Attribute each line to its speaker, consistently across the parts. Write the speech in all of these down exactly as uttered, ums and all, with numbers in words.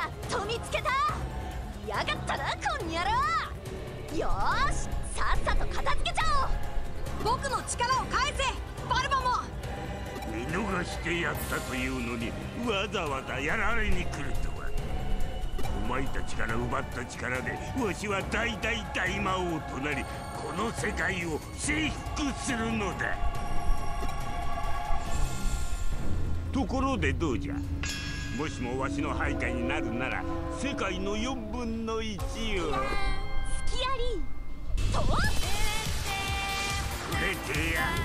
Speaker 1: やっと見つけた。やがったなこんにゃろ。よーし、さっさと片付けちゃおう。僕の力を返せバルボも。
Speaker 2: 見逃してやったというのにわざわざやられに来るとは。お前たちから奪った力でわしは大大大魔王となり、この世界を征服するのだ。ところでどうじゃ、もしもわしの配下になるなら世界のよんぶんのいちを。
Speaker 1: すきやりとく
Speaker 2: れてや。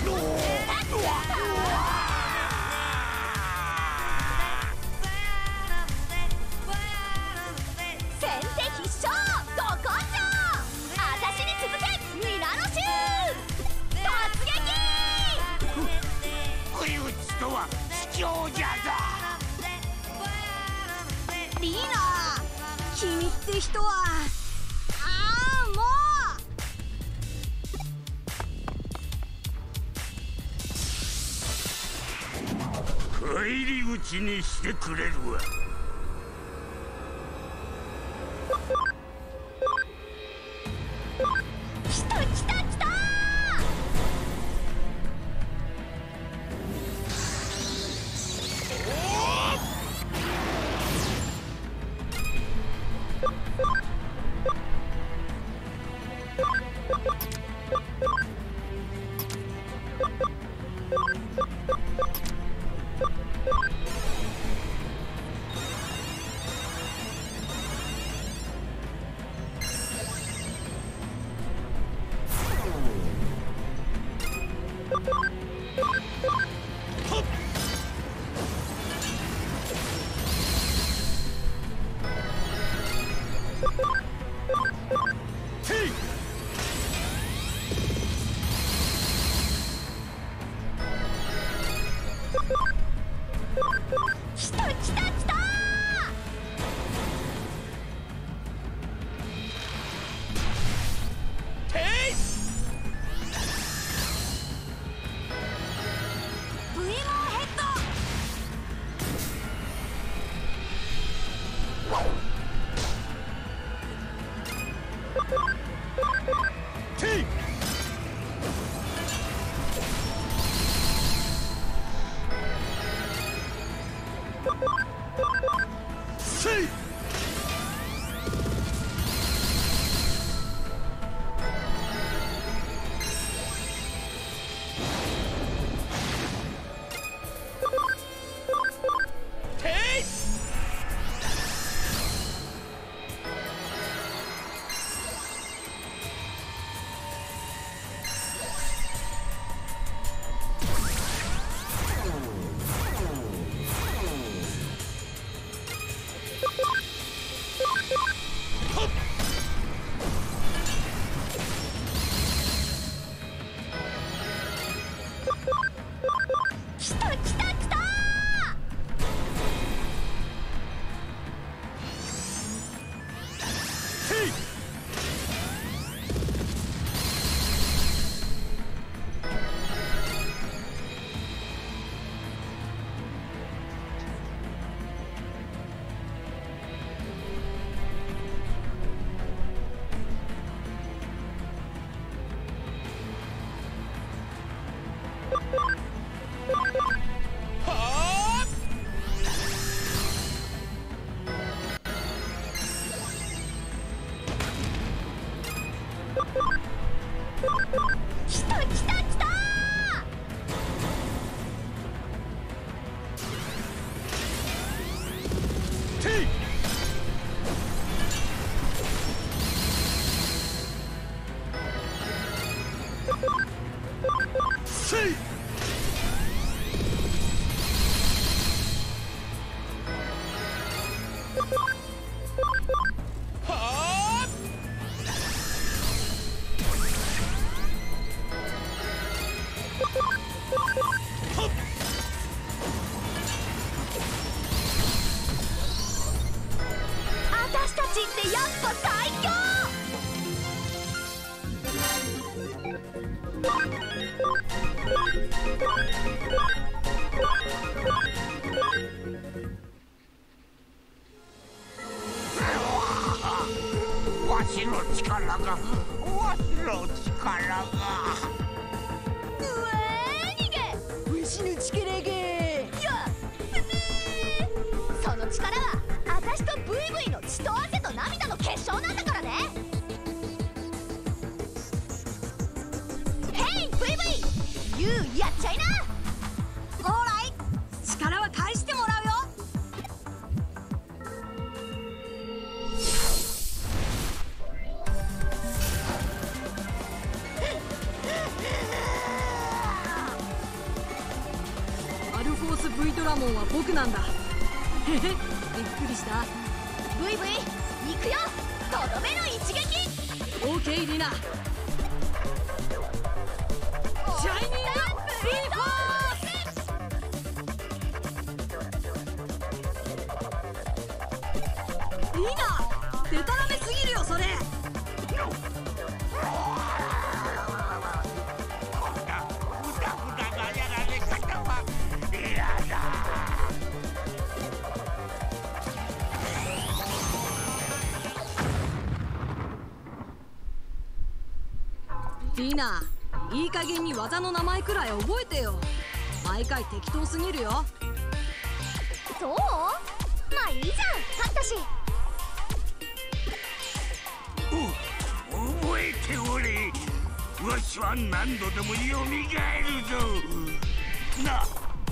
Speaker 1: 先手必勝ど根性。あたしに続けミラノシュー突撃。
Speaker 2: 不意打ちとは卑怯じゃぞ。
Speaker 1: リーナ、君って人は。ああも
Speaker 2: う返り討ちにしてくれるわ。
Speaker 1: 来た来た来た。来た来た来た。ブイモンヘッド。来た来た来た。来た来た来た。私たちってやっぱ最強。
Speaker 2: しの力がわしの力が
Speaker 1: うわー逃げわしの力がいやその力は私とブイブイの血と汗と涙の結晶なんだからね。ヘイブイブイユーやっちゃいな。オーライ力は返してもらうよ。
Speaker 3: アルフォース V ドラモンは僕なんだ。へへ、びっくりした。
Speaker 1: ブイブイ行くよ、とどめの一撃。
Speaker 3: オーケーリナ、シャイニング V フォース。リナ、デタラメすぎるよそれ。
Speaker 2: こんな無駄無駄なやられ方は嫌だ。
Speaker 3: リナ、いい加減に技の名前くらい覚えてよ。毎回適当すぎるよ。
Speaker 1: そうまあいいじゃん、勝ったし。
Speaker 2: お覚えておれ。わしは何度でもよみがえるぞな。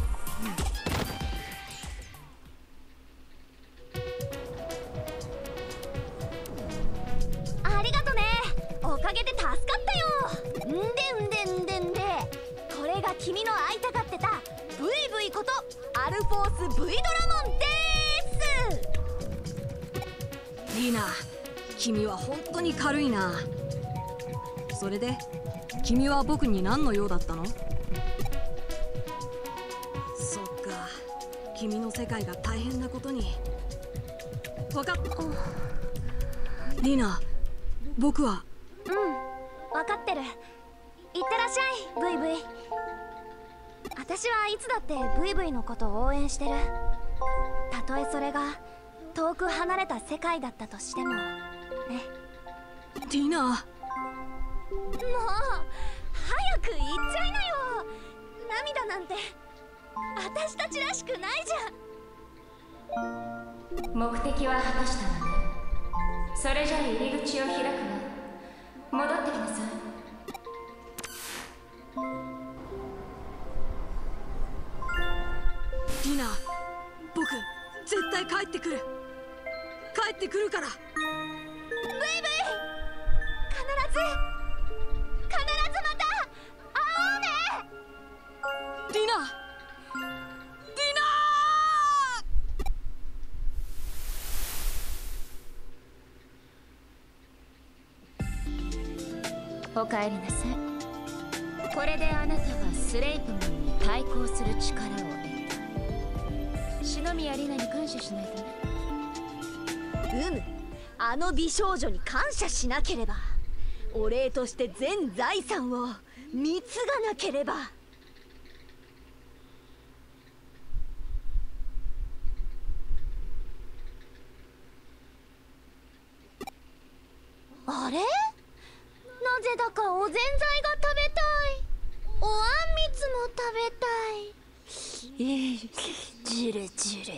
Speaker 1: ありがとね、おかげで助かったよ。んでんでんでんでこれが君の会いたがってたブイブイことアルフォース V ドラモンでーす。
Speaker 3: リナ、君は本当に軽いな。それで君は僕に何の用だったの？そっか、君の世界が大変なことに。分かった。リナ、僕は。
Speaker 1: うん分かってる。いってらっしゃいブイブイ。私はいつだってブイブイのことを応援してる。たとえそれが遠く離れた世界だったとしてもね。
Speaker 3: リナ、
Speaker 1: もう早く行っちゃいなよ。涙なんて私たちらしくないじゃん。
Speaker 4: 目的は果たしたわね。それじゃあ入り口を開くわ。戻ってきなさい。
Speaker 3: リナ、僕絶対帰ってくる。帰ってくるから。
Speaker 1: ブイブイ必ず必ずまた会おうね。
Speaker 3: リナ、
Speaker 4: おかえりなさい。これであなたはスレイプモンに対抗する力を得た。篠宮里奈に感謝しないとね。
Speaker 1: うむ、あの美少女に感謝しなければ。お礼として全財産を貢がなければ。あれ、なぜだかおぜんざいが食べたい。おあんみつも食べたい。ええ、ジュルジュル。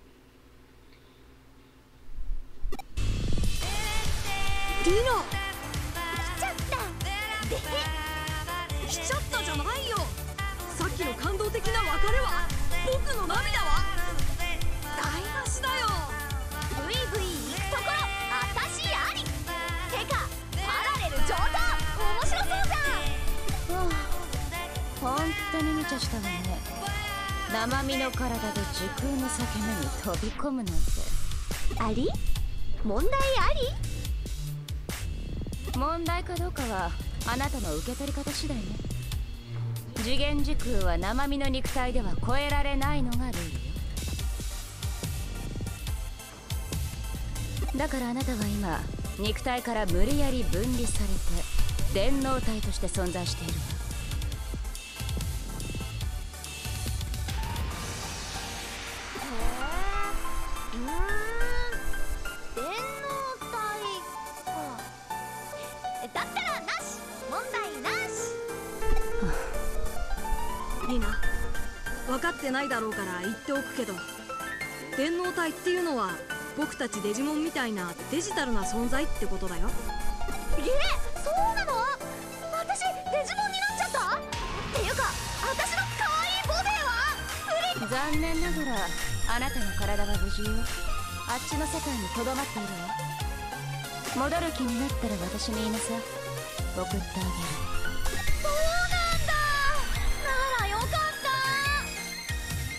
Speaker 3: リナ、
Speaker 1: 来ちゃったで。
Speaker 3: 来ちゃったじゃないよ。さっきの感動的な別れは、僕の涙は台無しだよ。
Speaker 1: ブイブイ行くところあたしあり。てかパラレル上等、面白そうじゃん。
Speaker 4: はあ、本当に無茶したわね。生身の体で時空の裂け目に飛び込むなんて。
Speaker 1: あり？問題あり？
Speaker 4: 問題かどうかはあなたの受け取り方次第ね。次元時空は生身の肉体では超えられないのがルールよ。だからあなたは今肉体から無理やり分離されて電脳体として存在しているわ。
Speaker 1: へえ、うーん、電脳体か。
Speaker 3: かってないだろうから言っておくけど、電脳体っていうのは僕たちデジモンみたいなデジタルな存在ってことだよ。
Speaker 1: え、そうなの？私デジモンになっちゃった？っていうか私の可愛いボディはプリン。
Speaker 4: 残念ながらあなたの体は無事よ。あっちの世界にとどまっているわ。戻る気になったら私に言いなさい。送ってあげる。
Speaker 1: そうなんだ。ならよかった。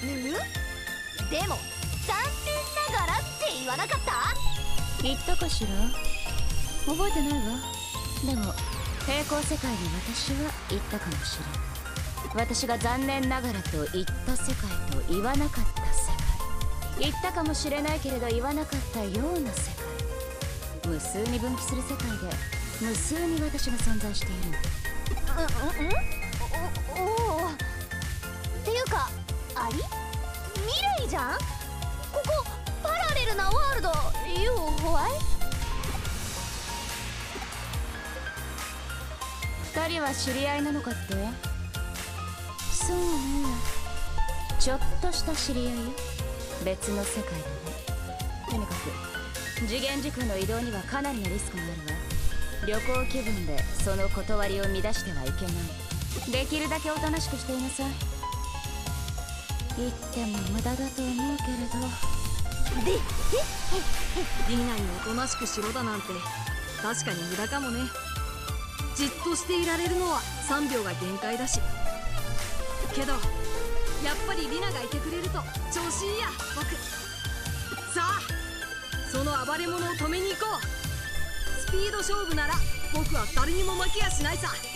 Speaker 1: ぬぬ？でも残念ながらって言わなかった？
Speaker 4: 言ったかしら？覚えてないわ。でも平行世界に私は言ったかもしれん。私が残念ながらと言った世界と言わなかった世界、言ったかもしれないけれど言わなかったような世界、無数に分岐する世界で無数に私が存在しているの。
Speaker 1: うんうんうん？おおお。っていうかあり？未来じゃん。ここパラレルなワールド You why？
Speaker 4: 二人は知り合いなのかって？そうね、ちょっとした知り合いよ。別の世界だね。とにかく次元時空の移動にはかなりのリスクがあるわ。旅行気分でその断りを乱してはいけない。できるだけおとなしくしていなさい。言っても無駄だと思うけれど。
Speaker 3: で、えリナにおとなしくしろだなんて確かに無駄かもね。じっとしていられるのはさんびょうが限界だし。けどやっぱりリナがいてくれると調子いいや僕。さあその暴れ者を止めに行こう。スピード勝負なら僕は誰にも負けやしないさ。